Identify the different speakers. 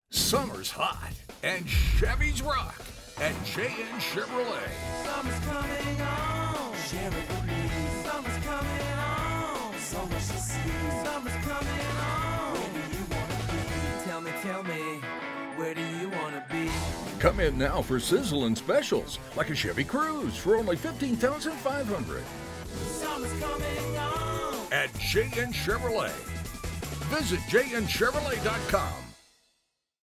Speaker 1: Summer's hot, and Chevys rock at JN Chevrolet.
Speaker 2: Summer's coming on, Chevy breeze. Summer's coming on, so much to see. Summer's coming on, where do you wanna be? Tell me, where do you wanna be?
Speaker 1: Come in now for sizzling specials, like a Chevy Cruze for only $15,500
Speaker 2: Summer's coming on
Speaker 1: at JN Chevrolet. Visit jnchevrolet.com.